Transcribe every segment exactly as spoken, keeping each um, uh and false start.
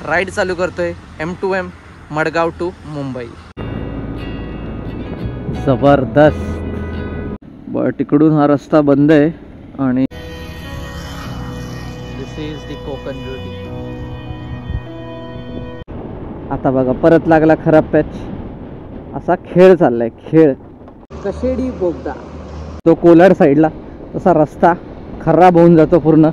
Ride चालू करतोय M to M Madgaon to Mumbai. जबरदस्त। बट इकडून हा रस्ता बंद आहे आणि this is the Konkan beauty. आता बघा परत लागला खराब पॅच। असा खेळ चाललाय खेळ। कशेडी बोगदा तो कोलाड साईडला, तसा रस्ता खराब होऊन जातो पूर्ण।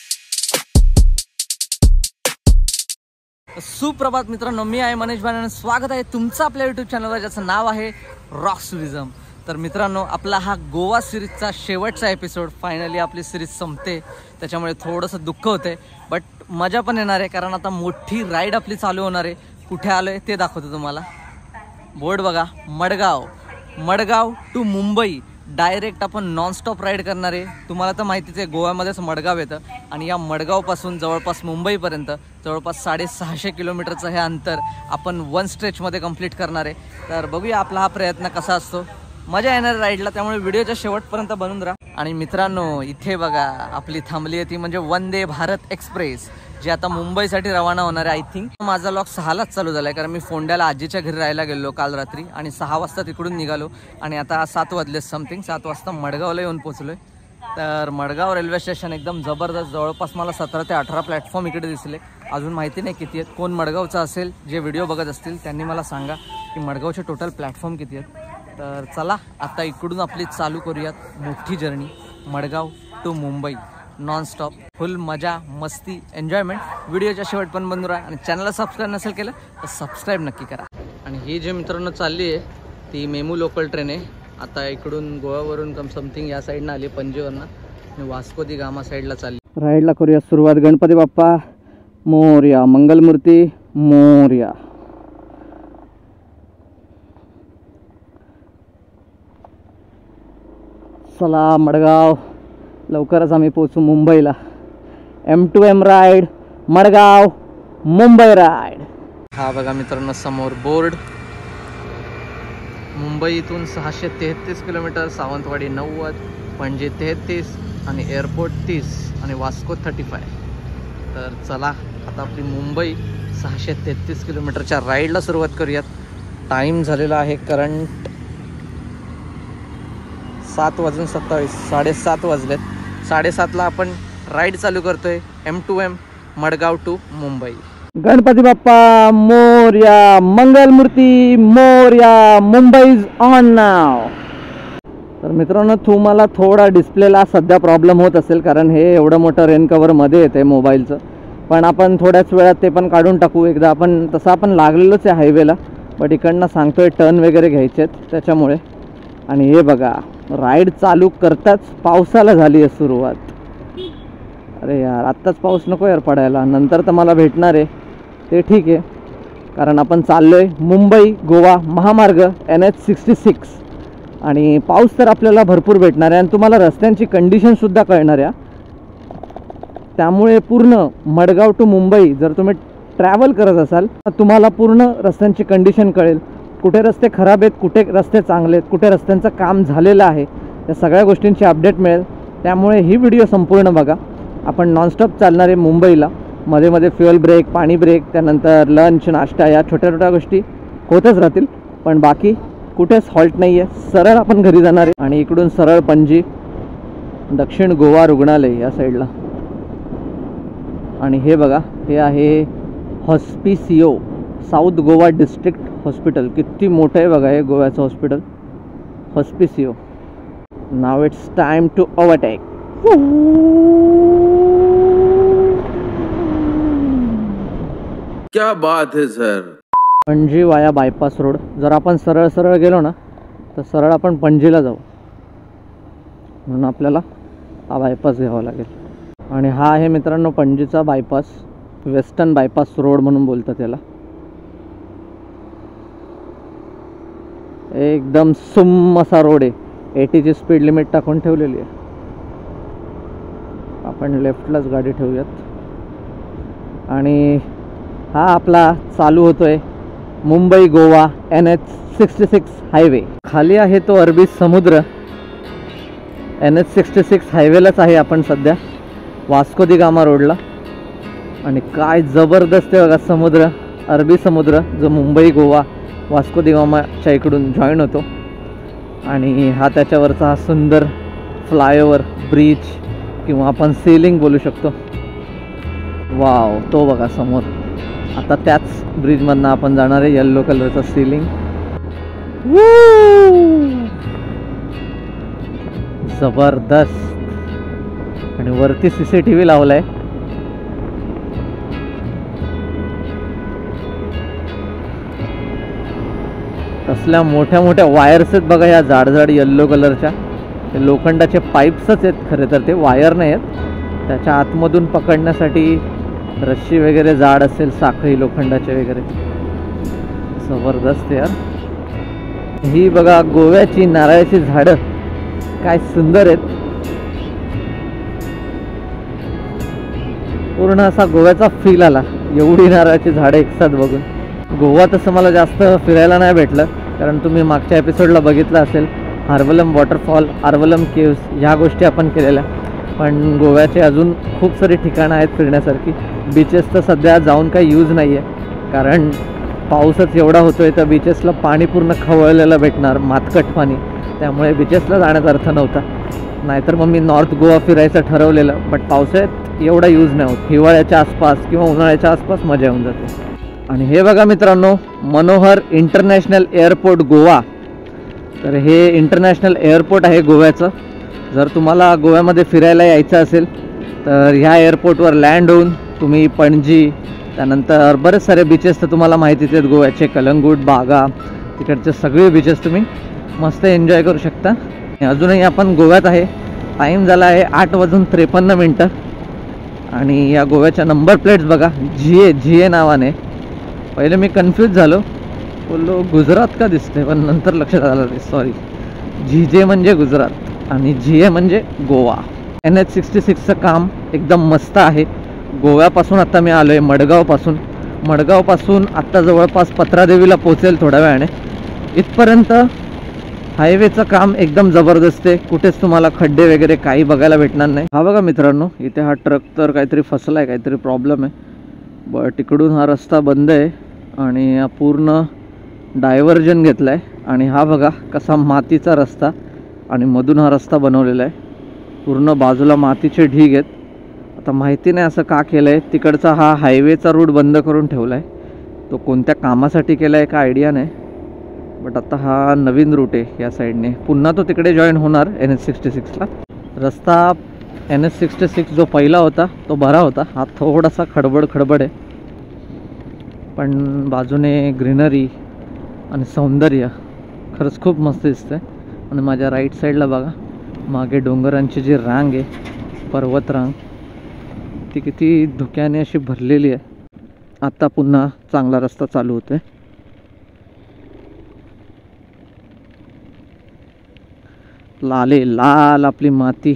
सुप्रभात मित्रांनो, मी आहे मनीष भान आणि स्वागत आहे तुमचं आपल्या यूट्यूब चॅनलवर ज्याचं नाव आहे रॉक्स टुरिझम। तर मित्रांनो, आपला हा गोवा सिरीजचा शेवटचा एपिसोड, फायनली आपली सिरीज संपते, त्याच्यामुळे थोडंसं दुःख होते बट मजा पण येणार आहे, कारण आता मोठी राईड आपली चालू होणार आहे। कुठे आलोय ते दाखवतो तुम्हाला। बोर्ड बघा, मडगाव मडगाव टू मुंबई डायरेक्ट आपण नॉनस्टॉप राईड करणार आहे। तुम्हाला तर माहितीच आहे गोव्यामध्येच मडगाव येतं आणि या मडगावपासून जवळपास मुंबईपर्यंत जवळपास साडेसहाशे किलोमीटरचं हे अंतर आपण वन स्ट्रेचमध्ये कंप्लीट करणार आहे। तर बघूया आपला हा प्रयत्न कसा असतो। मजा येणार राईडला, त्यामुळे व्हिडिओच्या शेवटपर्यंत बनून राहा। आणि मित्रांनो, इथे बघा आपली थांबली आहे ती म्हणजे वंदे भारत एक्सप्रेस, जी आता मुंबईसाठी रवाना होणार आहे। आय थिंक माझा लॉग सहालाच चालू झाला आहे, कारण मी फोंड्याला आजीच्या घरी राहायला गेलो काल रात्री आणि सहा वाजता तिकडून निघालो आणि आता सात वाजले समथिंग, सात वाजता मडगावला येऊन पोचलोय। तर मडगाव रेल्वे स्टेशन एकदम जबरदस्त। जवळपास मला सतरा ते अठरा प्लॅटफॉर्म इकडे दिसले, अजून माहिती नाही किती आहेत। कोण मडगावचा असेल, जे व्हिडिओ बघत असतील त्यांनी मला सांगा की मडगावचे टोटल प्लॅटफॉर्म किती आहेत। तर चला आता इकडून आपली चालू करूयात मोठी journey Madgaon to Mumbai. Nonstop full मजा मस्ती एन्जॉयमेंट। व्हिडिओच्या शेवट पण बंद राहा आणि चॅनलला सबस्क्राईब नसेल केलं तर सबस्क्राईब नक्की करा। आणि ही जे मित्रांनो चालली आहे ती मेमू लोकल ट्रेन आहे। आता इकडून गोव्यावरून कम समथिंग या साईडनं आली, पणजीवरनं, आणि वास्को दी गामा साईडला चालली। राईडला करूया सुरुवात। गणपती बाप्पा मोरया, मंगलमूर्ती मोरया। चला मडगाव, लवकरच आम्ही पोहोचू मुंबईला। M to M ride Madgaon Mumbai ride. हा बघा मित्रांनो समोर बोर्ड। मुंबई इथून सहाशे तेहतीस किलोमीटर, सावंतवाडी नव्वद, पणजी तेहतीस आणि एअरपोर्ट तीस आणि वास्को थर्टी फाय। तर चला आता आपली मुंबई सहाशे तेहतीस किलोमीटरच्या राईडला सुरुवात करूयात। टाईम झालेला आहे करंट सात वाजून सत्तावीस, साडेसात वाजलेत। साडेसातला आपण राईड चालू करतोय M to M Madgaon to Mumbai. Ganpati Bappa Morya, Mangalmurti Morya, Mumbai on नाव। तर मित्रांनो, तुम्हाला थोडा डिस्प्लेला सध्या प्रॉब्लेम होत असेल, कारण हे एवढं मोठं रेन कव्हरमध्ये येते मोबाईलचं, पण आपण थोड्याच वेळात ते पण काढून टाकू। एकदा आपण तसं आपण लागलेलोच आहे हायवेला, बट इकडनं सांगतोय टर्न वगैरे घ्यायचे आहेत त्याच्यामुळे। आणि हे बघा राईड चालू करताच पावसाला झाली आहे सुरुवात। अरे यार, आत्ताच पाऊस नको यार पडायला, नंतर तर मला भेटणार आहे ते ठीक आहे, कारण आपण चाललो आहे मुंबई गोवा महामार्ग एन एच सिक्स्टी सिक्स आणि पाऊस तर आपल्याला भरपूर भेटणार आहे आणि तुम्हाला रस्त्यांची कंडिशनसुद्धा कळणार आहे। त्यामुळे पूर्ण मडगाव टू मुंबई जर तुम्ही ट्रॅव्हल करत असाल तर तुम्हाला पूर्ण रस्त्यांची कंडिशन कळेल, कुठे रस्ते खराब आहेत, कुठे रस्ते चांगले आहेत, कुठे रस्त्यांचं काम झालेलं आहे, या सगळ्या गोष्टींची अपडेट मिळेल। त्यामुळे ही व्हिडिओ संपूर्ण बघा। आपण नॉनस्टॉप चालणार आहे मुंबईला, मध्ये मध्ये फ्युअल ब्रेक, पाणी ब्रेक, त्यानंतर लंच, नाश्ता, या छोट्या छोट्या गोष्टी होतच राहतील, पण बाकी कुठेच हॉल्ट नाही आहे। सरळ आपण घरी जाणार आहे आणि इकडून सरळ पणजी, दक्षिण गोवा रुग्णालय या साईडला। आणि हे बघा, हे आहे Hospicio south Goa district hospital. किती मोठं आहे बघा हे गोव्याचं हॉस्पिटल, हॉस्पिसिओ। नाव इट्स टाइम टू ओव्हरटेक। क्या बात है सर। पणजी वाया बायपास रोड। जर आपण सरळ सरळ गेलो ना तर सरळ आपण पणजीला जाऊ, म्हणून आपल्याला हा बायपास घ्यावा लागेल। आणि हा आहे मित्रांनो पणजीचा बायपास, वेस्टर्न बायपास रोड म्हणून बोलतात त्याला। एकदम सुम असा रोड आहे, एटीची स्पीड लिमिट टाकून ठेवलेली आहे। आपण लेफ्टलाच गाडी ठेवूयात आणि हा आपला चालू होतोय Mumbai Goa N H sixty six highway. खाली आहे तो अरबी समुद्र। एन एच सिक्स्टी सिक्स हायवेलाच आहे आपण सध्या, वास्को दी गामा रोडला। आणि काय जबरदस्त आहे बघा समुद्र, अरबी समुद्र जो मुंबई गोवा वास्को दी गामाच्या इकडून जॉईन होतो. आणि हा त्याच्यावरचा हा सुंदर फ्लायओव्हर ब्रिज किंवा आपण सेलिंग बोलू शकतो. वाव, तो बघा समोर. आता त्याच ब्रिजमधनं आपण जाणार आहे. येल्लो कलरचं सीलिंग, जबरदस्त. आणि वरती सी सी टी व्ही लावलाय. कसल्या मोठ्या मोठ्या वायर्स आहेत बघा, या जाडजाड येल्लो कलरच्या. ते लोखंडाचे पाईप्सच आहेत खरे तर, ते वायर नाही आहेत. त्याच्या आतमधून पकडण्यासाठी रस्सी वगैरे जाड असेल, साखळी लोखंडाचे वगैरे. जबरदस्त यार. ही बघा गोव्याची नारळाची झाडं, काय सुंदर आहेत. पूर्ण असा गोव्याचा फील आला एवढी नारळाची झाडं एकसाथ बघून. गोवा तसं मला जास्त फिरायला नाही भेटलं, कारण तुम्ही मागच्या एपिसोडला बघितलं असेल, आर्वलम वॉटरफॉल, आर्वलम केव्स ह्या गोष्टी आपण केलेल्या. पण गोव्याचे अजून खूप सारी ठिकाणं आहेत फिरण्यासारखी. बीचेस तर सध्या जाऊन काही यूज नाही आहे, कारण पाऊसच एवढा होतो आहे, तर बीचेसला पाणी पूर्ण खवळलेलं भेटणार, मातकट पाणी. त्यामुळे बीचेसला जाण्याचा अर्थ नव्हता. नाहीतर मग मी नॉर्थ गोवा फिरायचं ठरवलेलं, बट पावसाळ्यात एवढा यूज नाही होत. हिवाळ्याच्या आसपास किंवा उन्हाळ्याच्या आसपास मजा येऊन जाते. आणि हे बघा मित्रांनो, मनोहर इंटरनॅशनल एअरपोर्ट गोवा. तर हे इंटरनॅशनल एअरपोर्ट आहे गोव्याचं. जर तुम्हाला गोव्यामध्ये फिरायला यायचं असेल तर ह्या एअरपोर्टवर लँड होऊन तुम्ही पणजी, त्यानंतर बरेच सारे बीचेस तर तुम्हाला माहितीच आहेत गोव्याचे, कलंगूट, बागा, तिकडचे सगळे बीचेस तुम्ही मस्त एन्जॉय करू शकता. अजूनही आपण गोव्यात आहे. टाईम झाला आहे आठ वाजून त्रेपन्न मिनटं. आणि या गोव्याच्या नंबर प्लेट्स बघा, जी ए जी ए नावाने. पहिले मी कन्फ्यूज झालो, बोललो गुजरात का दिसते, पण नंतर लक्षात आलं ते सॉरी, जी जे म्हणजे गुजरात आणि जी ए म्हणजे गोवा. एन एच सिक्स्टी सिक्सचं काम एकदम मस्त आहे. गोव्यापासून आता मी आलो आहे मडगावपासून. मडगावपासून आत्ता जवळपास पत्रादेवीला पोचेल थोड्या वेळाने. इथपर्यंत हायवेचं काम एकदम जबरदस्त आहे. कुठेच तुम्हाला खड्डे वगैरे काही बघायला भेटणार नाही. हा बघा मित्रांनो, इथे हा ट्रक तर काहीतरी फसला आहे, काहीतरी प्रॉब्लेम आहे. बट तिकडून हा रस्ता बंद आहे आणि हा पूर्ण डायव्हर्जन घेतला आहे. आणि हा बघा कसा मातीचा रस्ता, आणि मधून हा रस्ता बनवलेला आहे. पूर्ण बाजूला मातीचे ढीग आहेत. आता माहिती नाही असं का केलं आहे. तिकडचा हा हायवेचा रूट बंद करून ठेवला आहे. तो कोणत्या कामासाठी केला आहे का आयडिया नाही. बट आता हा नवीन रूट आहे या साईडने. पुन्हा तो तिकडे जॉईन होणार एन एच सिक्स्टी सिक्सला. रस्ता एन एच सिक्स्टी सिक्स जो पहिला होता तो बरा होता. हा थोडासा खडबड खडबड आहे, पण बाजूने ग्रीनरी आणि सौंदर्य खरंच खूप मस्त दिसतं. आणि माझ्या राईट साईडला बघा, मागे डोंगरांची जी रांग आहे, पर्वत रांग, ती किती धुक्याने अशी भरलेली आहे. आता पुन्हा चांगला रस्ता चालू होतोय. लाले लाल आपली माती.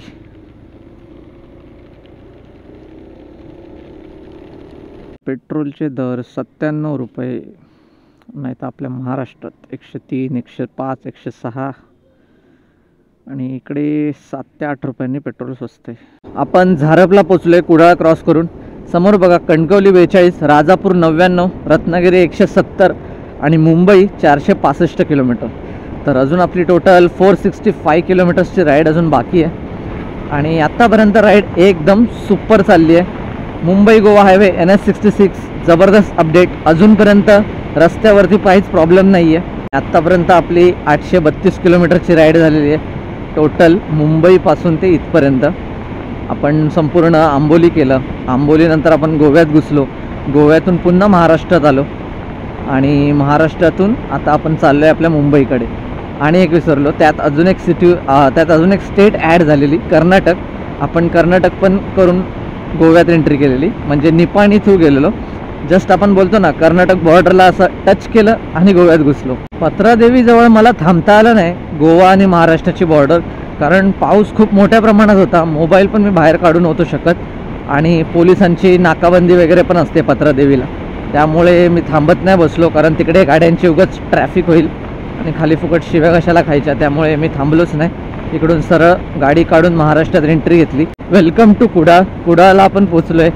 पेट्रोलचे दर सत्त्याण्णव रुपये, नाही तर आपल्या महाराष्ट्रात एकशे तीन, एकशे पाच, एकशे सहा, आणि इकडे सात ते आठ रुपयांनी पेट्रोल स्वस्त आहे. आपण झारपला पोचलोय कुडाळ क्रॉस करून. समोर बघा कणकवली बेचाळीस, राजापूर नव्याण्णव, रत्नागिरी एकशे सत्तर आणि मुंबई चारशे पासष्ट किलोमीटर. तर अजून आपली टोटल फोर सिक्स्टी फाय किलोमीटर्सची राईड अजून बाकी आहे. आणि आत्तापर्यंत राईड एकदम सुपर चालली आहे. Mumbai Goa highway N H sixty six जबरदस्त अपडेट. अजूनपर्यंत रस्त्यावरती काहीच प्रॉब्लेम नाही आहे. आत्तापर्यंत आपली आठशे बत्तीस किलोमीटरची राईड झालेली आहे टोटल मुंबईपासून ते इथपर्यंत. आपण संपूर्ण आंबोली केलं. आंबोलीनंतर आपण गोव्यात घुसलो. गोव्यातून पुन्हा महाराष्ट्रात आलो आणि महाराष्ट्रातून आता आपण चाललो आहे आपल्या मुंबईकडे. आणि एक विसरलो, त्यात अजून एक सिटी, त्यात अजून एक स्टेट ॲड झालेली, कर्नाटक. आपण कर्नाटक पण करून गोव्यात एंट्री केलेली, म्हणजे निपाणी थ्रू गेलेलो. जस्ट आपण बोलतो ना कर्नाटक बॉर्डरला असं टच केलं आणि गोव्यात घुसलो. पत्रादेवीजवळ मला थांबता आलं नाही, गोवा आणि महाराष्ट्राची बॉर्डर, कारण पाऊस खूप मोठ्या प्रमाणात होता. मोबाईल पण मी बाहेर काढू नव्हतो शकत आणि पोलिसांची नाकाबंदी वगैरे पण असते पत्रादेवीला. त्यामुळे मी थांबत नाही बसलो, कारण तिकडे गाड्यांची उगाच ट्रॅफिक होईल आणि खाली फुकट शिव्या कशाला खायच्या. त्यामुळे मी थांबलोच नाही. इकडून सरळ गाडी काढून महाराष्ट्रात एंट्री घेतली. Welcome to Kudal. कुडाळला आपण पोचलो आहे.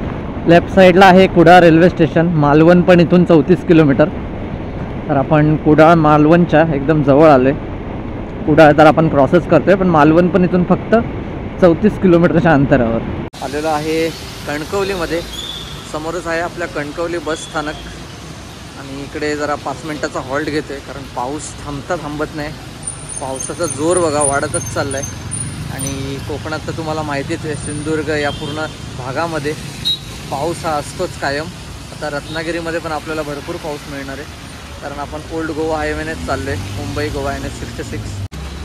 लेफ्ट साईडला आहे कुडाळ रेल्वे स्टेशन. मालवण पण इथून चौतीस किलोमीटर. तर आपण कुडाळ मालवणच्या एकदम जवळ आलो आहे. कुडाळ तर आपण क्रॉसच करतो आहे, पण मालवण पण इथून फक्त चौतीस किलोमीटरच्या अंतरावर आलेलं आहे. कणकवलीमध्ये समोरच आहे आपल्या कणकवली बस स्थानक. आणि इकडे जरा पाच मिनटाचा हॉल्ट घेतो आहे, कारण पाऊस थांबता थांबत नाही. पावसाचा जोर बघा वाढतच चालला आहे. आणि कोकणात तर तुम्हाला माहितीच आहे, सिंधुदुर्ग या पूर्ण भागामध्ये पाऊस हा असतोच कायम. आता रत्नागिरीमध्ये पण आपल्याला भरपूर पाऊस मिळणार आहे, कारण आपण ओल्ड गोवा हायवेनेच चाललो आहे. Mumbai Goa N H sixty six.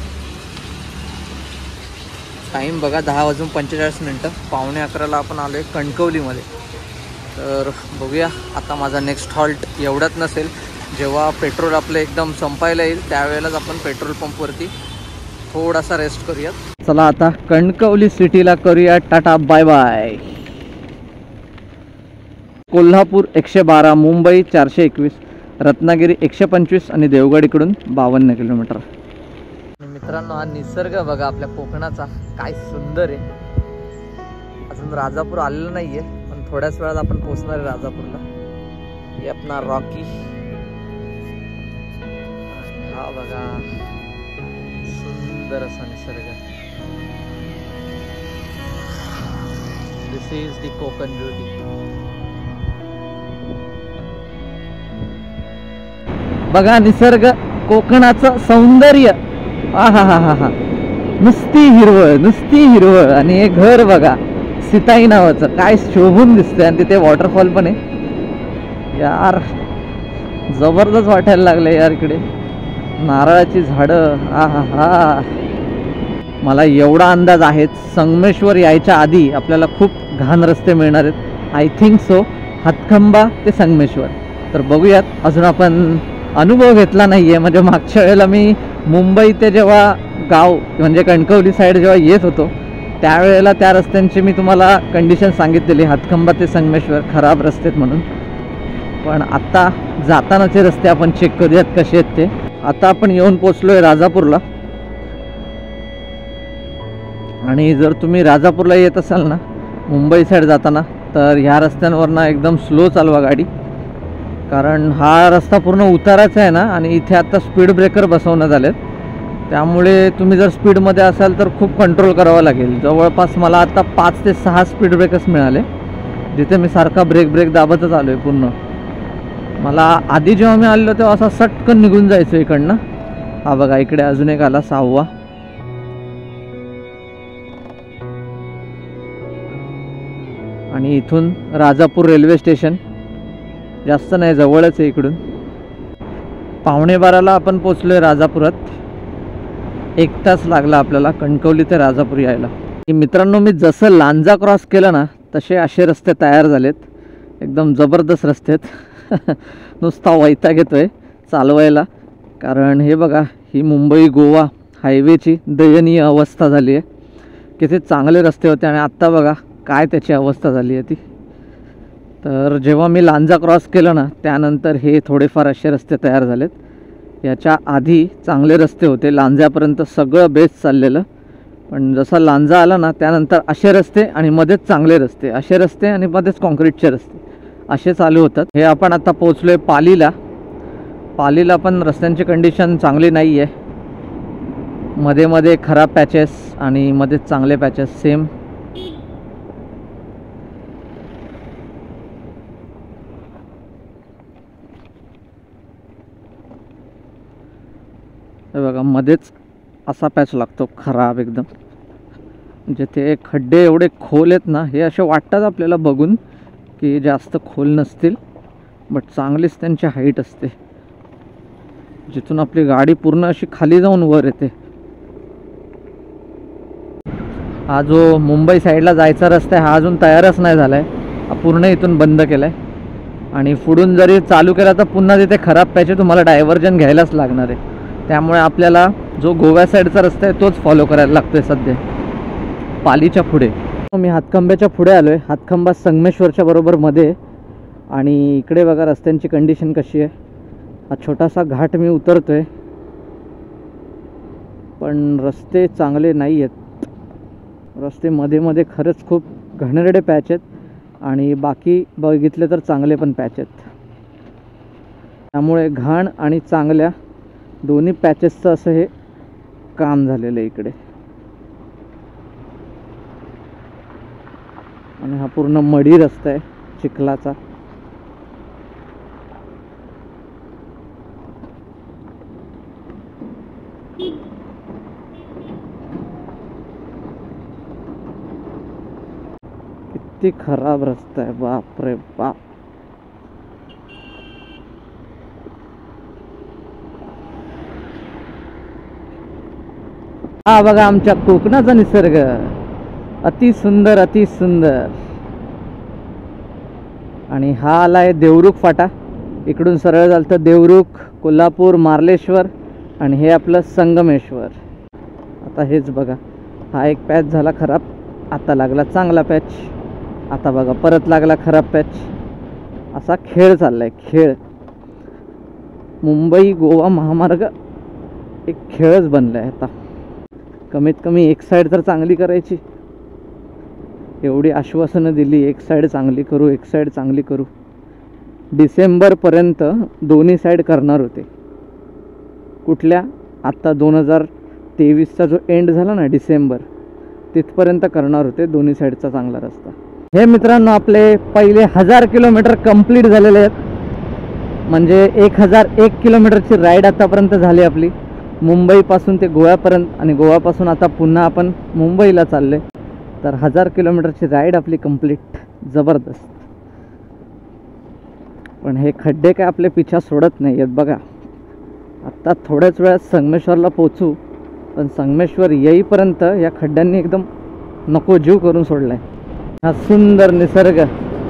Time बघा दहा वाजून पंचेचाळीस मिनटं. पावणे अकराला आपण आलो आहे कणकवलीमध्ये. तर बघूया आता माझा नेक्स्ट हॉल्ट एवढ्यात नसेल. जेव्हा पेट्रोल आपलं एकदम संपायला येईल त्यावेळेलाच आपण पेट्रोल पंपवरती थोडासा रेस्ट करूयात. चला आता कणकवली सिटीला करूया टाटा बाय बाय. कोल्हापूर एकशे बारा, मुंबई चारशे एकवीस, रत्नागिरी एकशे पंचवीस आणि देवगड इकडून बावन्न किलोमीटर. मित्रांनो हा निसर्ग बघा आपल्या कोकणाचा काय सुंदर आहे. अजून राजापूर आलेलं नाहीये, पण थोड्याच वेळात आपण पोहोचणार आहे राजापूरला. हे आपला रॉकी हा बघा सुंदर असा निसर्ग. This is the Konkan beauty. बघा निसर्ग, कोकणाचं सौंदर्य. हा हा हा हा हा नुसती हिरवळ, नुसती हिरवळ. आणि हे घर बघा सीताई नावाचं, काय शोभून दिसतंय. आणि तिथे वॉटरफॉल पण आहे यार. जबरदस्त वाटायला लागले यार इकडे. नारळाची झाडं. हा हा हा मला एवढा अंदाज आहेच, संगमेश्वर यायच्या आधी आपल्याला खूप घाण रस्ते मिळणार आहेत. आय थिंक सो हातखंबा ते संगमेश्वर. तर बघूयात. अजून आपण अनुभव घेतला नाही आहे. म्हणजे मागच्या वेळेला मी मुंबई ते जेव्हा गाव म्हणजे कणकवली साईड जेव्हा येत होतो त्यावेळेला त्या रस्त्यांची मी तुम्हाला कंडिशन सांगितलेली, हातखंबा ते संगमेश्वर खराब रस्ते आहेत म्हणून. पण आत्ता जातानाचे रस्ते आपण चेक करूयात कसे आहेत ते. आता आपण येऊन पोचलो आहे राजापूरला. आणि जर तुम्ही राजापूरला येत असाल ना मुंबई साईड जाताना, तर ह्या रस्त्यांवर ना एकदम स्लो चालवा गाडी, कारण हा रस्ता पूर्ण उताराचा आहे ना. आणि इथे आता स्पीड ब्रेकर बसवण्यात आलेत, त्यामुळे तुम्ही जर स्पीडमध्ये असाल तर खूप कंट्रोल करावं लागेल. जवळपास मला आता पाच ते सहा स्पीड ब्रेकर्स मिळाले, जिथे मी सारखा ब्रेक ब्रेक दाबतच आलो आहे पूर्ण. मला आधी जेव्हा मी आलेलो तेव्हा असा सटकन निघून जायचं इकडनं. हा बघा इकडे अजून एक आला सहावा. आणि इथून राजापूर रेल्वे स्टेशन जास्त नाही, जवळच आहे इकडून. पावणे बाराला आपण पोचलो आहे राजापुरात. एक तास लागला आपल्याला कणकवली ते राजापूर यायला. मित्रांनो मी जसं लांजा क्रॉस केलं ना तसे असे रस्ते तयार झालेत. एकदम जबरदस्त रस्ते आहेत. नुसता वैताग घेतोय चालवायला, कारण हे बघा ही मुंबई गोवा हायवेची दयनीय अवस्था झाली आहे. किती चांगले रस्ते होते आणि आत्ता बघा काय त्याची अवस्था झाली आहे ती. तर जेव्हा मी लांजा क्रॉस केलं ना त्यानंतर हे थोडेफार असे रस्ते तयार झालेत. याच्या आधी चांगले रस्ते होते, लांजापर्यंत सगळं बेस्ट चाललेलं. पण जसा लांजा आला ना त्यानंतर असे रस्ते आणि मध्येच चांगले रस्ते, असे रस्ते आणि मध्येच कॉन्क्रीटचे रस्ते असे चालू होतात. हे आपण आता पोचलो आहे पालीला. पालीला पण रस्त्यांची कंडिशन चांगली नाही आहे. मध्ये मध्ये खराब पॅचेस आणि मध्येच चांगले पॅचेस सेम. हे बघा मध्येच असा पॅच लागतो खराब एकदम. म्हणजे ते खड्डे एवढे खोल आहेत ना, हे असे वाटतात आपल्याला बघून की जास्त खोल नसतील, बट चांगलीच त्यांची हाईट असते, जिथून आपली गाडी पूर्ण अशी खाली जाऊन वर येते. हा जो मुंबई साईडला जायचा रस्ता आहे हा अजून तयारच नाही झाला आहे. हा पूर्ण इथून बंद केला आहे. आणि पुढून जरी चालू केला तर पुन्हा तिथे खराब पॅच आहे, तुम्हाला डायव्हर्जन घ्यायलाच लागणार आहे. त्यामुळे आपल्याला जो गोव्या साईडचा रस्ता आहे तोच फॉलो करायला लागतो आहे सध्या पालीच्या पुढे. मी हातखंब्याच्या पुढे आलो आहे. हातखंबा संगमेश्वरच्या बरोबर मध्ये. आणि इकडे बघा रस्त्यांची कंडिशन कशी आहे. हा छोटासा घाट मी उतरतो आहे, पण रस्ते चांगले नाही आहेत. रस्ते मध्ये मध्ये खरंच खूप घाणेरडे पॅच आहेत. आणि बाकी बघितले तर चांगले पण पॅच आहेत. त्यामुळे घाण आणि चांगल्या दोन्ही पॅचेसचं असं हे काम झालेलं आहे इकडे. आणि हा पूर्ण मडी रस्ता आहे चिखलाचा. किती खराब रस्ता आहे, बाप रे बाप. हा बघा आमच्या कोकणाचा निसर्ग, अति सुंदर अति सुंदर. आणि हा आलाय देवरुख फाटा. इकडून सरळ झालं तर देवरुख, कोल्हापूर, मार्लेश्वर आणि हे आपलं संगमेश्वर. आता हेच बघा, हा एक पॅच झाला खराब, आता लागला चांगला पॅच. आता बघा परत लागला खराब पॅच. असा खेळ चाललाय, खेळ. मुंबई गोवा महामार्ग एक खेळच बनलाय आता. कमीत कमी एक साईड तर चांगली करायची. एवढी आश्वासनं दिली, एक साईड चांगली करू, एक साईड चांगली करू. डिसेंबरपर्यंत दोन्ही साईड करणार होते. कुठल्या आत्ता दोन हजार तेवीसचा जो एंड झाला ना डिसेंबर, तिथपर्यंत करणार होते दोन्ही साईडचा चांगला रस्ता. हे मित्रांनो आपले पहिले हजार किलोमीटर कंप्लीट झालेले आहेत. म्हणजे एक हजार एक किलोमीटरची राईड आतापर्यंत झाली आपली, मुंबईपासून ते गोव्यापर्यंत. आणि गोव्यापासून आता पुन्हा आपण मुंबईला चालले. तर हजार किलोमीटरची राईड आपली कंप्लीट. जबरदस्त. पण हे खड्डे काय आपले पिछा सोडत नाही आहेत बघा. आत्ता थोड्याच वेळात संगमेश्वरला पोचू, पण संगमेश्वर येईपर्यंत या खड्ड्यांनी एकदम नको जीव करून सोडला आहे. हा सुंदर निसर्ग.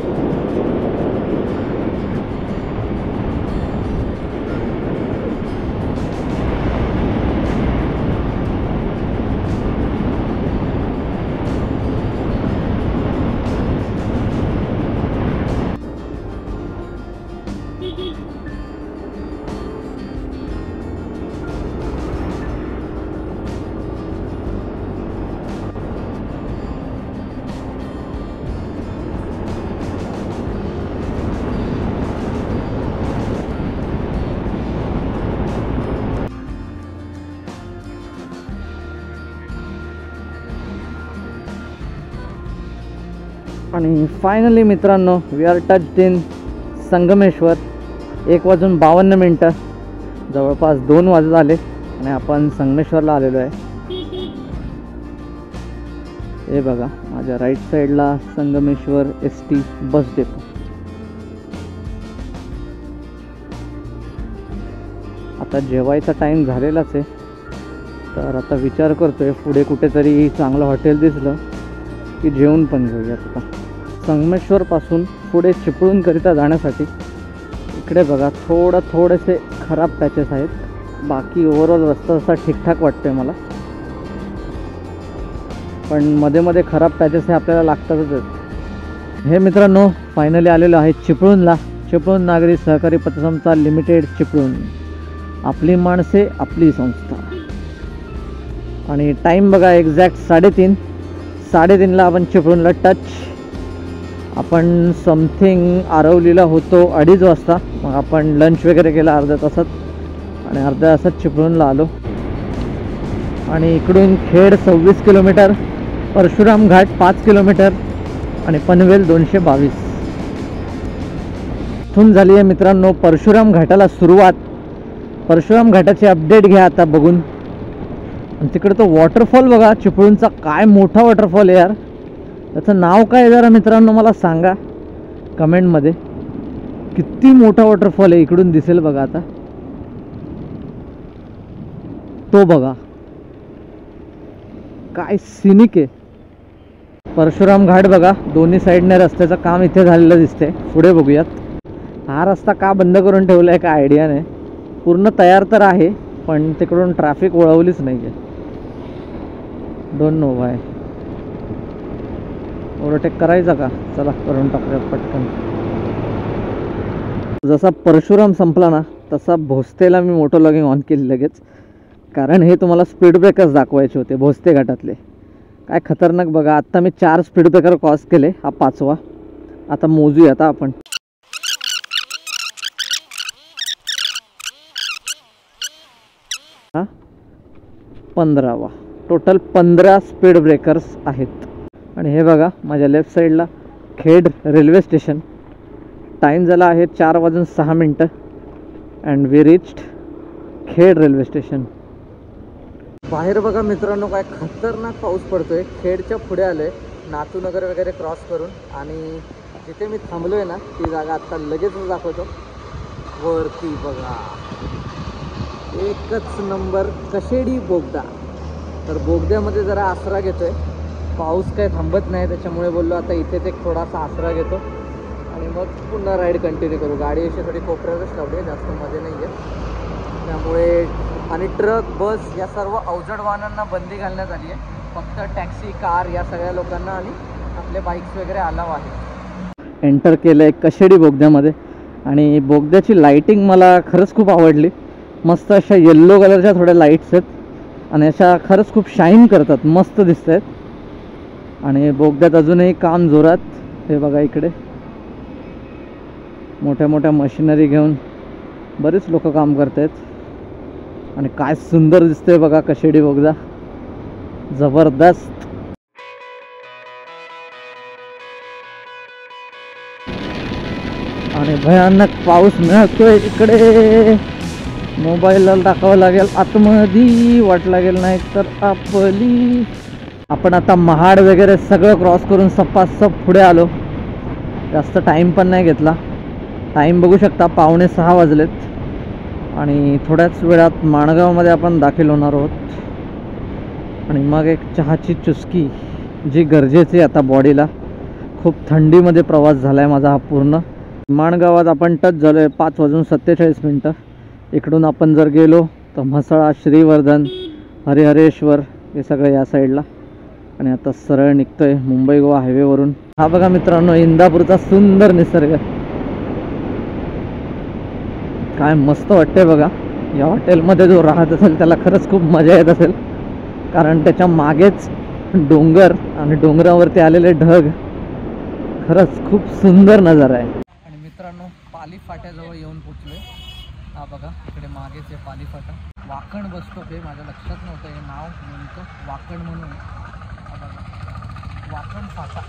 आणि फायनली मित्रांनो we are touched in Sangameshwar. एक वाजून बावन्न मिनटं, जवळपास दोन वाजत आले आणि आपण संगमेश्वरला आलेलो आहे. हे बघा माझ्या राईट साईडला Sangameshwar S T bus depot. आता जेवायचा टाईम झालेलाच आहे, तर आता विचार करतोय पुढे कुठेतरी चांगलं हॉटेल दिसलं की जेवण पण घेऊयात. आता संगमेश्वरपासून पुढे चिपळूणकरिता जाण्यासाठी इकडे बघा थोडं थोडेसे खराब पॅचेस आहेत. बाकी ओव्हरऑल रस्ता असा ठीकठाक वाटतोय मला, पण मध्ये मध्ये खराब पॅचेस हे आपल्याला लागतातच आहेत. हे मित्रांनो फायनली आलेलो आहे चिपळूणला. चिपळूण नागरी सहकारी पतसंस्था लिमिटेड चिपळूण. आपली माणसे आपली संस्था. आणि टाईम बघा एक्झॅक्ट साडेतीन साडेतीनला आपण चिपळूणला टच. आपण समथिंग आरवलीला होतो अडीच वाजता. मग आपण लंच वगैरे केला अर्ध्या तासात आणि अर्ध्या तासात चिपळूणला आलो. आणि इकडून खेड सव्वीस किलोमीटर, परशुराम घाट पाच किलोमीटर आणि पनवेल दोनशे बावीस. इथून झाली आहे मित्रांनो परशुराम घाटाला सुरुवात. परशुराम घाटाची अपडेट घ्या आता बघून. आणि तिकडे तो वॉटरफॉल बघा चिपळूणचा, काय मोठा वॉटरफॉल आहे यार. त्याचं नाव काय जरा मित्रांनो मला सांगा कमेंटमध्ये. किती मोठा वॉटरफॉल आहे, इकडून दिसेल बघा आता तो. बघा काय सिनिक आहे. परशुराम घाट बघा दोन्ही साईडने रस्त्याचं काम इथे झालेलं दिसतंय. पुढे बघूयात. हा रस्ता का बंद करून ठेवला आहे काय आयडिया नाही. पूर्ण तयार तर आहे पण तिकडून ट्रॅफिक वळवलीच नाही आहे. Don't know Y. ओव्हरटेक करायचा का? चला करून टाकूयात पटकन. जसा परशुराम संपला ना तसा भोसतेला मी मोटो लॉगिंग ऑन केली लगेच, कारण हे तुम्हाला स्पीड ब्रेकर्स दाखवायचे होते भोसते घाटातले. काय खतरनाक बघा. आत्ता मी चार स्पीड ब्रेकर क्रॉस केले, हा पाचवा. आता मोजूया आता आपण. हा पंधरावा. टोटल पंधरा स्पीड ब्रेकर्स आहेत. आणि हे बघा माझ्या लेफ्ट साईडला खेड रेल्वे स्टेशन. टाईम झाला आहे चार वाजून सहा मिनटं and we reached Khed railway station. बाहेर बघा मित्रांनो काय खतरनाक पाऊस पडतोय. खेडच्या पुढे आलोय नातूनगर वगैरे क्रॉस करून. आणि जिथे मी थांबलो आहे ना ती जागा आत्ता लगेच दाखवतो. वरती बघा एकच नंबर कशेडी बोगदा. तर बोगद्यामध्ये जरा आसरा घेतोय. पाऊस काय थांबत नाही त्याच्यामुळे बोललो आता इथेच एक थोडासा आसरा घेतो आणि मग पुन्हा राईड कंटिन्यू करू. गाडी अशी थोडी कोपऱ्यातच लावली आहे, जास्त मध्ये नाही आहे त्यामुळे. आणि ट्रक बस या सर्व अवजड वाहनांना बंदी घालण्यात आली आहे. फक्त टॅक्सी कार या सगळ्या लोकांना आणि आपले बाईक्स वगैरे अलाव आहे. एंटर केलं आहे कशेडी बोगद्यामध्ये. आणि बोगद्याची लाईटिंग मला खरंच खूप आवडली. मस्त अशा येल्लो कलरच्या थोड्या लाईट्स आहेत आणि अशा खरंच खूप शाईन करतात, मस्त दिसत आहेत. आणि बोगद्यात अजूनही काम जोरात. हे बघा इकडे मोठ्या मोठ्या मशिनरी घेऊन बरेच लोक काम करत आहेत. आणि काय सुंदर दिसतंय बघा कशेडी बोगदा, जबरदस्त. आणि भयानक पाऊस मिळतोय इकडे. मोबाईलला टाकावं लागेल आतमध्ये, वाट लागेल नाही तर आपली. आपण आता महाड वगैरे सगळं क्रॉस करून सपासप पुढे आलो. जास्त टाईम पण नाही घेतला. टाईम बघू शकता पावणे सहा वाजलेत. आणि थोड्याच वेळात माणगावमध्ये आपण दाखल होणार आहोत. आणि मग एक चहाची चुस्की जी गरजेची आता बॉडीला. खूप थंडीमध्ये प्रवास झाला आहे माझा हा पूर्ण. माणगावात आपण टच झालो आहे पाच वाजून सत्तेचाळीस मिनटं. इकडून आपण जर गेलो तर म्हसळा, श्रीवर्धन, हरिहरेश्वर हे सगळं या साईडला. आणि आता सरळ निघतोय मुंबई गोवा हायवेवरून. हा बघा मित्रांनो इंदापूरचा सुंदर निसर्ग. काय मस्त वाटतंय बघा. या हॉटेलमध्ये जो राहत असेल त्याला खरंच खूप मजा येत असेल, कारण त्याच्या मागेच डोंगर आणि डोंगरावरती आलेले ढग. खरंच खूप सुंदर नजारा आहे. आणि मित्रांनो पाली फाट्याजवळ येऊन पोचलोय. हा बघा इकडे मागेच आहे पाली फाटा. वाकण बस स्टॉप आहे. माझ्या लक्षात नव्हतं हे नाव नेमकं वाकण म्हणून. वाकण फाटा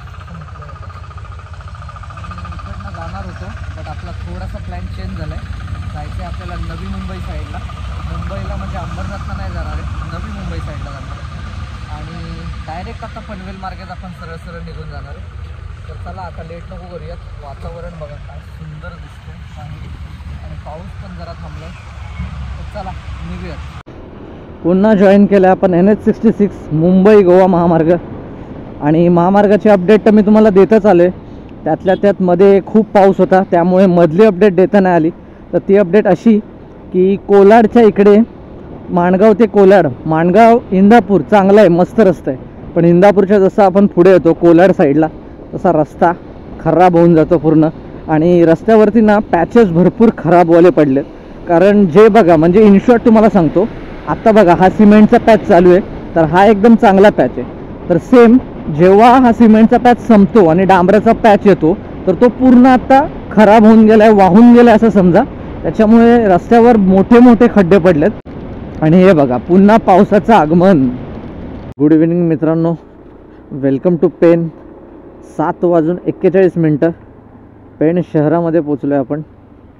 इकडनं जाणार होतो बट आपला थोडासा प्लॅन चेंज झाला आहे. जायचं आहे आपल्याला नवी मुंबई साईडला. मुंबईला म्हणजे अंबरनाथला नाही जाणार आहे, नवी मुंबई साईडला जाणार आहे. आणि डायरेक्ट आता पनवेल मार्गात आपण सरळ सरळ निघून जाणार आहे. तर चला आता लेट नको करूयात. वातावरण बघा काय सुंदर दिसतं आणि पाऊस पण जरा थांबला. तर चला निघूयात. पुन्हा जॉईन केलं आपण N H sixty six Mumbai Goa महामार्ग. आणि महामार्गाची अपडेट तर मी तुम्हाला देतच आलो आहे. त्यातल्या त्यात मध्ये खूप पाऊस होता त्यामुळे मधली अपडेट देता नाही आली. तर ती अपडेट अशी की कोलाडच्या इकडे माणगाव ते कोलाड, माणगाव इंदापूर चांगला आहे, मस्त रस्ता आहे. पण इंदापूरच्या जसं आपण पुढे येतो कोलाड साईडला तसा रस्ता खराब होऊन जातो पूर्ण. आणि रस्त्यावरती ना पॅचेस भरपूर खराबवाले पडलेत. कारण जे बघा म्हणजे इन शॉर्ट तुम्हाला सांगतो, आत्ता बघा हा सिमेंटचा पॅच चालू आहे तर हा एकदम चांगला पॅच आहे. तर सेम जेव्हा हा सिमेंटचा पॅच संपतो आणि डांबराचा पॅच येतो तर तो पूर्ण आता खराब होऊन गेला आहे, वाहून गेला आहे असं समजा. त्याच्यामुळे रस्त्यावर मोठे मोठे खड्डे पडलेत. आणि हे बघा पुन्हा पावसाचं आगमन. गुड इव्हिनिंग मित्रांनो, वेलकम टू पेन. सात वाजून एक्केचाळीस मिनटं पेण शहरामध्ये पोचलो आहे आपण.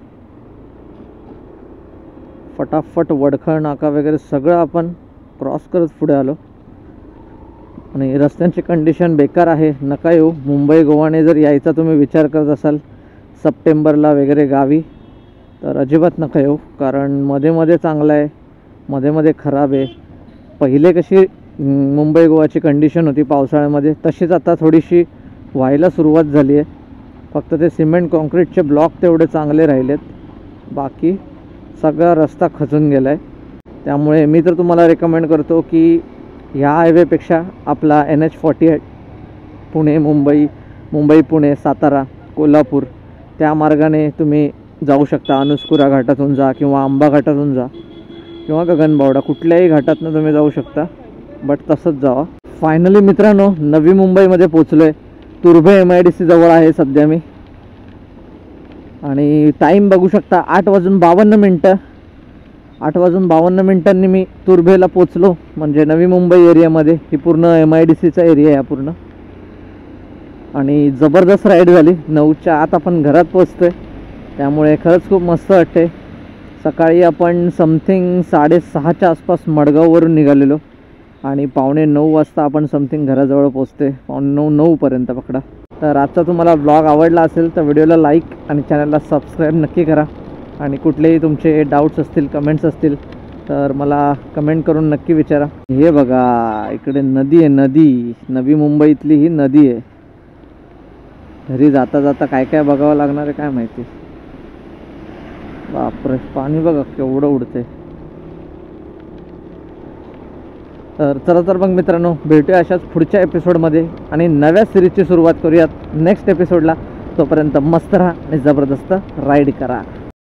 फटाफट वडखळ नाका वगैरे सगळं आपण क्रॉस करत पुढे आलो. आणि रस्त्यांची कंडिशन बेकार आहे, नका येऊ. मुंबई गोवाने जर यायचा तुम्ही विचार करत असाल सप्टेंबरला वगैरे गावी तर अजिबात नका येऊ. कारण मध्ये मध्ये चांगलं आहे, मध्ये मध्ये खराब आहे. पहिले कशी मुंबई गोवाची कंडिशन होती पावसाळ्यामध्ये तशीच आता थोडीशी व्हायला सुरुवात झाली आहे. फक्त ते सिमेंट कॉन्क्रीटचे ब्लॉक तेवढे चांगले राहिलेत, बाकी सगळा रस्ता खचून गेला आहे. त्यामुळे मी तर तुम्हाला रेकमेंड करतो की ह्या हायवेपेक्षा आपला N H forty eight Pune Mumbai, Mumbai Pune Satara Kolhapur त्या मार्गाने तुम्ही जाऊ शकता. अनुस्कुरा घाटातून जा किंवा आंबा घाटातून जा किंवा गगनबावडा, कुठल्याही घाटातून तुम्ही जाऊ शकता. बट तसंच जावा. फायनली मित्रांनो नवी मुंबईमध्ये पोचलो आहे. Turbhe M I D C जवळ आहे सध्या मी. आणि टाईम बघू शकता आठ वाजून बावन्न मिनटं आठ वाजून बावन्न मिनटांनी मी तुर्भेला पोचलो. म्हणजे नवी मुंबई एरियामध्ये. ही पूर्ण एम आय डी सीचा एरिया आहे पूर्ण. आणि जबरदस्त राईड झाली. नऊच्या आत आपण घरात पोचतोय त्यामुळे खरंच खूप मस्त वाटते. सकाळी आपण समथिंग साडेसहाच्या आसपास मडगाववरून निघालेलो आणि पावणे नऊ वाजता आपण समथिंग घराजवळ पोचते. पावणे नऊ नऊपर्यंत पकडा. तर आजचा तुम्हाला ब्लॉग आवडला असेल तर व्हिडिओला लाईक आणि चॅनलला सबस्क्राईब नक्की करा. आणि कुठलेही तुमचे डाऊट्स असतील कमेंट्स असतील तर मला कमेंट करून नक्की विचारा. हे बघा इकडे नदी आहे. नदी नवी मुंबईतली ही नदी आहे. घरी जाता जाता काय काय बघावं लागणार आहे काय माहिती. बापरे पाणी बघा केवढं उडते. तर चला तर मग मित्रांनो भेटूया अशाच पुढच्या एपिसोडमध्ये आणि नव्या सिरीजची सुरुवात करूयात नेक्स्ट एपिसोडला. तोपर्यंत मस्त राहा आणि जबरदस्त राईड करा.